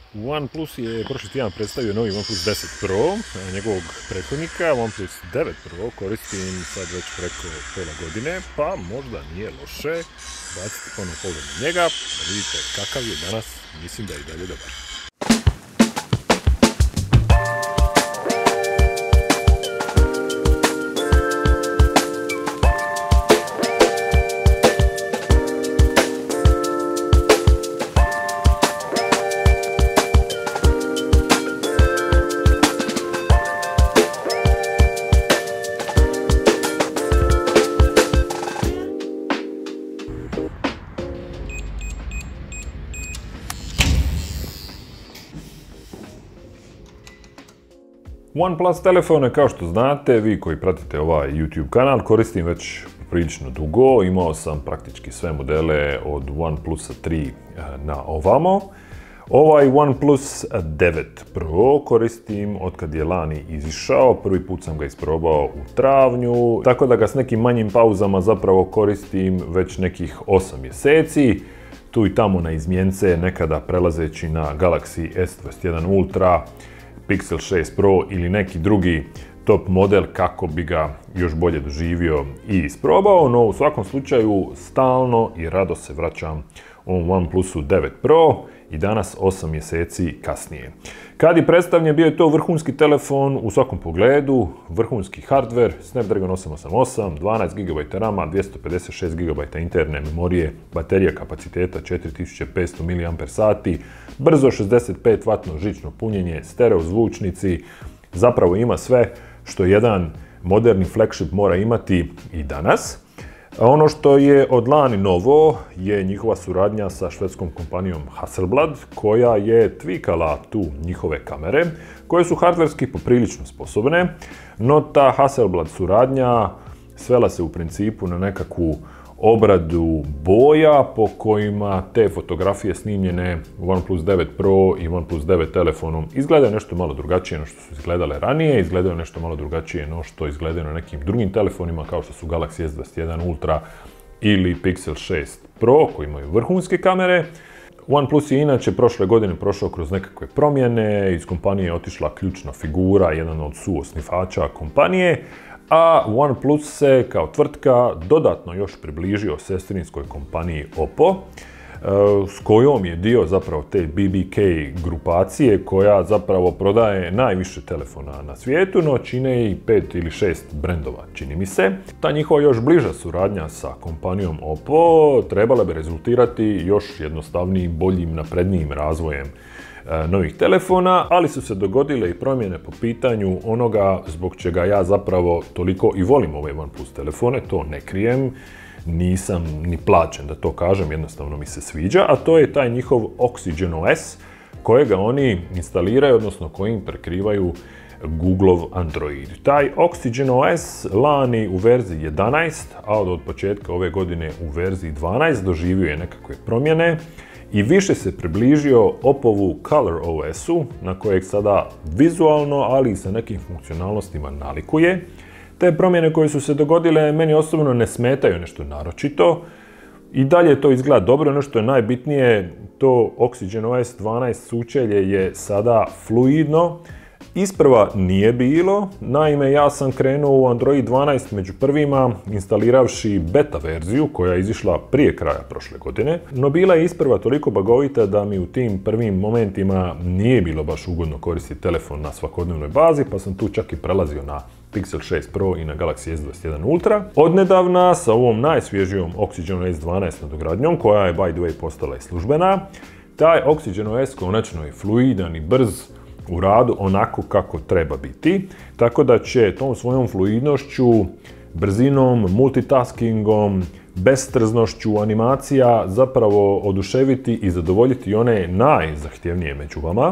OnePlus je prošli tjedan predstavio novi OnePlus 10 Pro, njegovog prethodnika. OnePlus 9 Pro koristim sad već preko pola godine, pa možda nije loše baciti ponovno pogled na njega, da vidite kakav je danas. Mislim da je i dalje dobar. OnePlus telefone, kao što znate, vi koji pratite ovaj YouTube kanal, koristim već prilično dugo. Imao sam praktički sve modele od OnePlusa 3 na ovamo. Ovaj OnePlus 9 Pro koristim od kad je lani izišao. Prvi put sam ga isprobao u travnju, tako da ga s nekim manjim pauzama zapravo koristim već nekih 8 mjeseci. Tu i tamo na izmjence, nekada prelazeći na Galaxy S21 Ultra, Pixel 6 Pro ili neki drugi top model kako bi ga još bolje doživio i isprobao, no u svakom slučaju stalno i rado se vraćam ovom OnePlusu 9 Pro i danas 8 mjeseci kasnije. Kad je predstavljen, bio je to vrhunski telefon u svakom pogledu, vrhunski hardware, Snapdragon 888, 12 GB rama, 256 GB interne memorije, baterija kapaciteta 4500 mAh, brzo 65W žično punjenje, stereo zvučnici, zapravo ima sve što jedan moderni flagship mora imati i danas. Ono što je od lani novo je njihova suradnja sa švedskom kompanijom Hasselblad, koja je tvikala tu njihove kamere, koje su hardverski poprilično sposobne, no ta Hasselblad suradnja svela se u principu na nekakvu obradu boja po kojima te fotografije snimljene OnePlus 9 Pro i OnePlus 9 telefonom izgledaju nešto malo drugačije no što su izgledale ranije, izgledaju nešto malo drugačije no što izgledaju na nekim drugim telefonima kao što su Galaxy S21 Ultra ili Pixel 6 Pro koji imaju vrhunske kamere. OnePlus je inače prošle godine prošao kroz nekakve promjene, iz kompanije je otišla ključna figura, jedan od suosnivača kompanije, a OnePlus se kao tvrtka dodatno još približio sestrinskoj kompaniji Oppo, s kojom je dio zapravo te BBK grupacije koja zapravo prodaje najviše telefona na svijetu, no čine i 5 ili 6 brendova, čini mi se. Ta njihova još bliža suradnja sa kompanijom Oppo trebala bi rezultirati još jednostavnijim, boljim, naprednijim razvojem novih telefona, ali su se dogodile i promjene po pitanju onoga zbog čega ja zapravo toliko i volim ove OnePlus telefone, to ne krijem, nisam ni plaćen da to kažem, jednostavno mi se sviđa, a to je taj njihov Oxygen OS kojega oni instaliraju, odnosno kojim prekrivaju Googleov Android. Taj Oxygen OS lani u verziji 11, a od početka ove godine u verziji 12 doživio je nekakve promjene i više se približio Oppovu Color OS-u, na kojeg sada vizualno, ali i sa nekim funkcionalnostima nalikuje. Te promjene koje su se dogodile meni osobno ne smetaju nešto naročito. I dalje to izgleda dobro, ono što je najbitnije, to Oxygen OS 12 sučelje je sada fluidno. Isprva nije bilo, naime ja sam krenuo u Android 12 među prvima instaliravši beta verziju koja je izišla prije kraja prošle godine, no bila je isprva toliko bagovita da mi u tim prvim momentima nije bilo baš ugodno koristiti telefon na svakodnevnoj bazi, pa sam tu čak i prelazio na Pixel 6 Pro i na Galaxy S21 Ultra. Odnedavna sa ovom najsvježijom Oxygen OS 12 nadogradnjom, koja je by the way postala i službena, taj Oxygen OS konačno je fluidan i brz u radu onako kako treba biti, tako da će tom svojom fluidnošću, brzinom, multitaskingom, bestrznošću animacija zapravo oduševiti i zadovoljiti one najzahtjevnije među vama.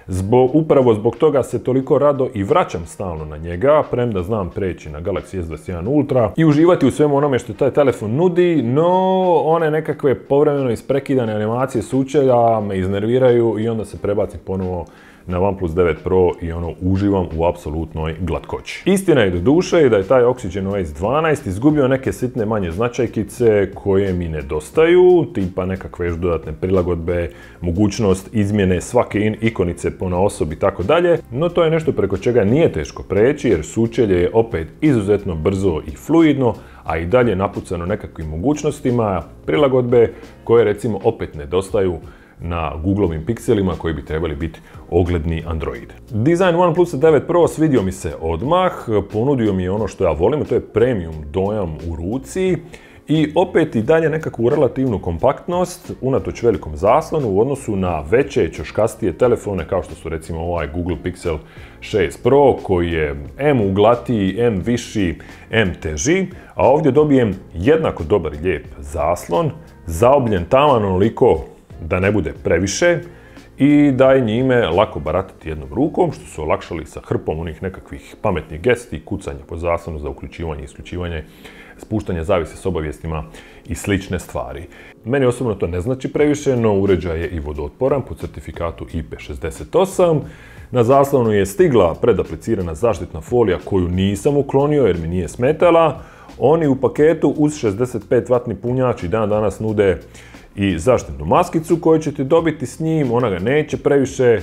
Upravo zbog toga se toliko rado i vraćam stalno na njega, premda znam preći na Galaxy S21 Ultra i uživati u svemu onome što taj telefon nudi, no one nekakve povremeno isprekidane animacije sučelja me iznerviraju i onda se prebacim ponovo na OnePlus 9 Pro i uživam u apsolutnoj glatkoći. Istina je do duše da je taj Oxygen OS 12 izgubio neke sitne manje značajkice koje mi nedostaju, tipa nekakve još dodatne prilagodbe, mogućnost izmjene svake ikonice ponaosob i tako dalje, no to je nešto preko čega nije teško preći jer sučelje je opet izuzetno brzo i fluidno, a i dalje napucano nekakvim mogućnostima prilagodbe koje recimo opet nedostaju na Googlovim pikselima koji bi trebali biti ogledni Android. Dizajn OnePlus 9 Pro svidio mi se odmah, ponudio mi je ono što ja volim, to je premium dojam u ruci i opet i dalje nekakvu relativnu kompaktnost unatoč velikom zaslonu u odnosu na veće ćoškastije telefone kao što su recimo ovaj Google Pixel 6 Pro koji je M uglatiji, M viši, M teži, a ovdje dobijem jednako dobar i lijep zaslon, zaobljen taman onoliko da ne bude previše i da je njime lako baratati jednom rukom, što su olakšali sa hrpom onih nekakvih pametnih gesti, kucanja po zaslonu za uključivanje i isključivanje, spuštanje zavise s obavijestima i slične stvari. Meni osobno to ne znači previše, no uređaj je i vodootporan po certifikatu IP68. Na zaslonu je stigla predaplicirana zaštitna folija koju nisam uklonio jer mi nije smetala. Oni u paketu uz 65W punjač i dan danas nude i zaštitnu maskicu koju ćete dobiti s njim, ona ga neće previše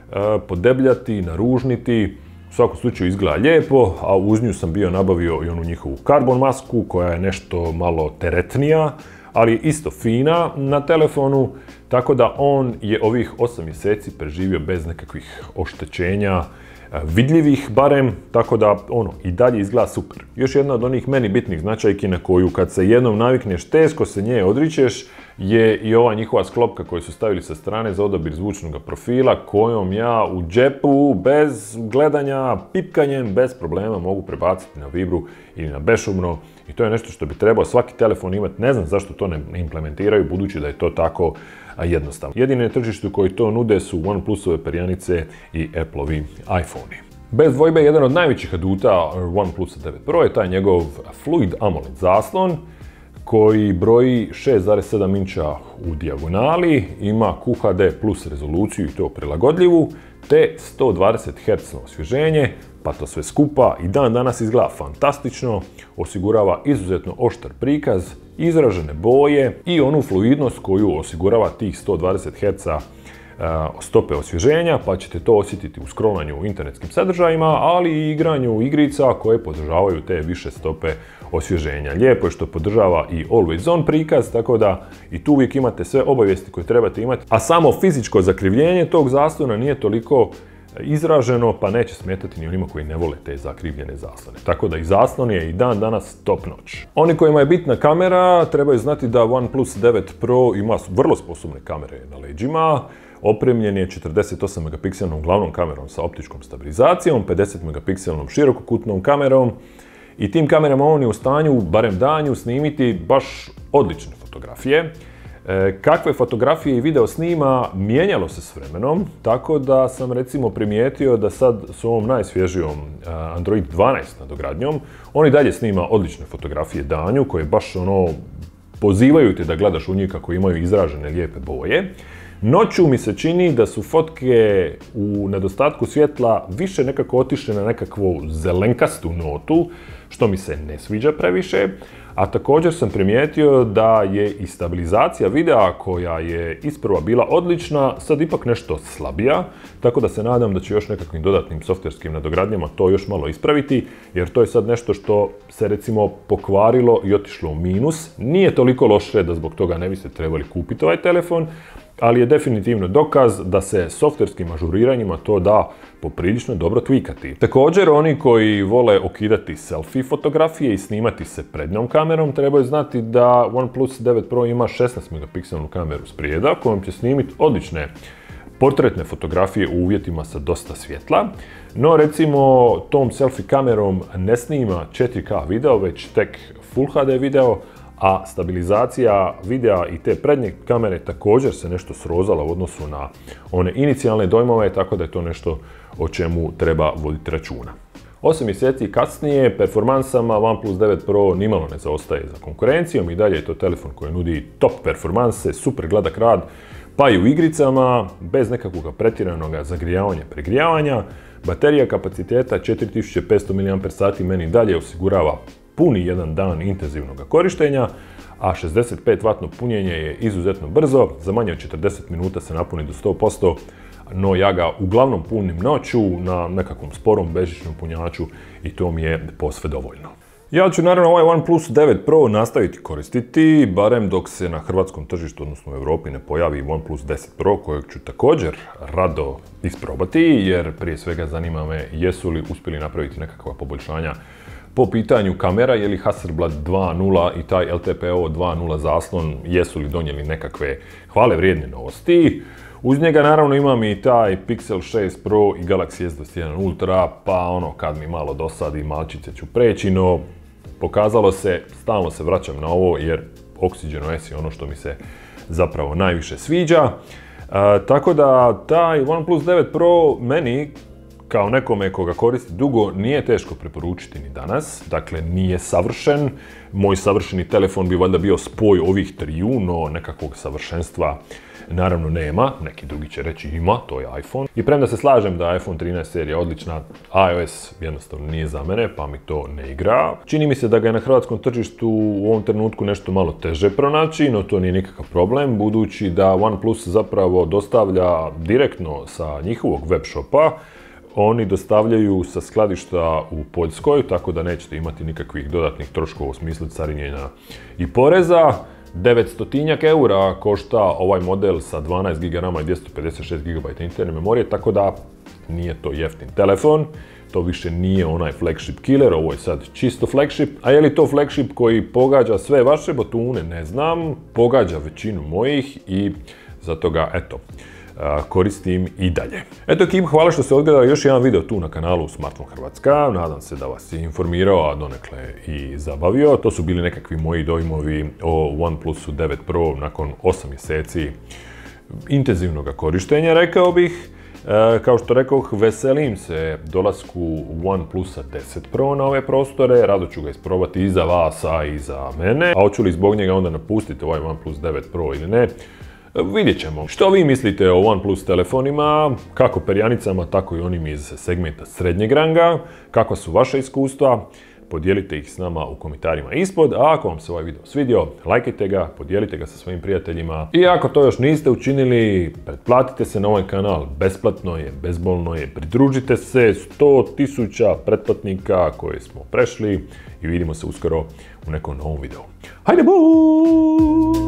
podebljati, naružniti, u svakom slučaju izgleda lijepo, a uz nju sam bio nabavio i onu njihovu karbon masku koja je nešto malo teretnija, ali isto fina na telefonu, tako da on je ovih 8 mjeseci preživio bez nekakvih oštećenja, vidljivih barem, tako da i dalje izgleda super. Još jedna od onih meni bitnih značajki na koju kad se jednom navikneš teško se nje odričeš je i ova njihova sklopka koju su stavili sa strane za odabir zvučnog profila kojom ja u džepu bez gledanja, pipkanjem, bez problema mogu prebaciti na vibru ili na bešumno i to je nešto što bi trebao svaki telefon imati. Ne znam zašto to ne implementiraju budući da je to tako jednostavno. Jedine na tržištu koji to nude su OnePlusove perjanice i Appleovi iPhone-i. Bez dvojbe, jedan od najvećih aduta OnePlus 9 Pro je taj njegov Fluid AMOLED zaslon koji broji 6,7 inča u dijagonali, ima QHD plus rezoluciju i to prilagodljivu, te 120 Hz osvježenje, pa to sve skupa i dan danas izgleda fantastično, osigurava izuzetno oštar prikaz, izražene boje i onu fluidnost koju osigurava tih 120 Hz stope osvježenja, pa ćete to osjetiti u scrollanju u internetskim sadržajima, ali i igranju igrica koje podržavaju te više stope osvježenja. Lijepo je što podržava i Always On prikaz, tako da i tu uvijek imate sve obavijesti koje trebate imati, a samo fizičko zakrivljenje tog zaslona nije toliko izraženo, pa neće smetati ni onima koji ne vole te zakrivljene zaslone. Tako da i zaslon je i dan danas top notch. Oni kojima je bitna kamera trebaju znati da OnePlus 9 Pro ima vrlo sposobne kamere na leđima. Opremljen je 48 megapikselnom glavnom kamerom sa optičkom stabilizacijom, 50 megapikselnom širokokutnom kamerom i tim kamerama on je u stanju, barem danju, snimiti baš odlične fotografije. Kakve fotografije i video snima mijenjalo se s vremenom, tako da sam recimo primijetio da sad s ovom najsvježijom Android 12 nadogradnjom, on i dalje snima odlične fotografije danju koje baš pozivaju te da gledaš u njih kako imaju izražene lijepe boje. Noću mi se čini da su fotke u nedostatku svjetla više nekako otišle na nekakvu zelenkastu notu, što mi se ne sviđa previše, a također sam primijetio da je i stabilizacija videa koja je isprva bila odlična, sad ipak nešto slabija, tako da se nadam da će još nekakvim dodatnim softverskim nadogradnjama to još malo ispraviti, jer to je sad nešto što se recimo pokvarilo i otišlo u minus. Nije toliko loše da zbog toga ne biste trebali kupiti ovaj telefon, ali je definitivno dokaz da se softverskim ažuriranjima to da poprilično dobro tweakati. Također, oni koji vole okidati selfie fotografije i snimati se prednjom kamerom trebaju znati da OnePlus 9 Pro ima 16 megapikselnu kameru sprijeda kojom će snimiti odlične portretne fotografije u uvjetima sa dosta svjetla. No recimo tom selfie kamerom ne snima 4K video, već tek Full HD video, a stabilizacija videa i te prednje kamere također se nešto srozala u odnosu na one inicijalne dojmove, tako da je to nešto o čemu treba voditi računa. 8 mjeseci kasnije, performansama OnePlus 9 Pro nimalo ne zaostaje za konkurencijom i dalje je to telefon koji nudi top performanse, super gladak rad, pa i u igricama, bez nekakvog pretjeranog zagrijavanja, pregrijavanja. Baterija kapaciteta 4500 mAh meni dalje osigurava puni jedan dan intenzivnog korištenja, a 65W punjenje je izuzetno brzo, za manje od 40 minuta se napuni do 100%, no ja ga uglavnom punim noću na nekakvom sporom bežičnom punjaču i to mi je posve dovoljno. Ja ću naravno ovaj OnePlus 9 Pro nastaviti koristiti, barem dok se na hrvatskom tržištu, odnosno u Europi, ne pojavi OnePlus 10 Pro, kojeg ću također rado isprobati, jer prije svega zanima me jesu li uspjeli napraviti nekakva poboljšanja po pitanju kamera, je li Hasselblad 2.0 i taj LTPO 2.0 zaslon, jesu li donijeli nekakve hvale vrijedne novosti. Uz njega naravno imam i taj Pixel 6 Pro i Galaxy S21 Ultra, pa ono kad mi malo dosadi malčice ću preći, no pokazalo se, stalno se vraćam na ovo jer Oxygen OS je ono što mi se zapravo najviše sviđa. Tako da taj OnePlus 9 Pro meni, kao nekome koga koristi dugo, nije teško preporučiti ni danas. Dakle, nije savršen. Moj savršeni telefon bi valjda bio spoj ovih triju, no nekakvog savršenstva naravno nema. Neki drugi će reći ima, to je iPhone. I premda se slažem da iPhone 13 serija odlična, iOS jednostavno nije za mene, pa mi to ne igra. Čini mi se da ga je na hrvatskom tržištu u ovom trenutku nešto malo teže pronaći, no to nije nikakav problem, budući da OnePlus zapravo dostavlja direktno sa njihovog web shopa. Oni dostavljaju sa skladišta u Poljskoj, tako da nećete imati nikakvih dodatnih troškova u smislu carinjenja i poreza. 900 eura košta ovaj model sa 12 GB RAM i 256 GB interne memorije, tako da nije to jeftin telefon. To više nije onaj flagship killer, ovo je sad čisto flagship. A je li to flagship koji pogađa sve vaše batune? Ne znam. Pogađa većinu mojih i zato ga, eto, koristim i dalje. Eto ekip, hvala što ste odgledali još jedan video tu na kanalu Smartphone Hrvatska. Nadam se da vas je informirao, a donekle i zabavio. To su bili nekakvi moji dojmovi o OnePlusu 9 Pro nakon 8 mjeseci intenzivnog korištenja, rekao bih. Kao što rekoh, veselim se dolasku OnePlusa 10 Pro na ove prostore, rado ću ga isprobati i za vas, a i za mene. A hoću li zbog njega onda napustiti ovaj OnePlus 9 Pro ili ne? Vidjet ćemo. Što vi mislite o OnePlus telefonima, kako perjanicama, tako i onim iz segmenta srednjeg ranga, kakva su vaša iskustva, podijelite ih s nama u komentarima ispod, a ako vam se ovaj video svidio, lajkajte ga, podijelite ga sa svojim prijateljima i ako to još niste učinili, pretplatite se na ovaj kanal, besplatno je, bezbolno je, pridružite se, 100.000 pretplatnika koje smo prešli i vidimo se uskoro u nekom novom videu. Hajde, bu!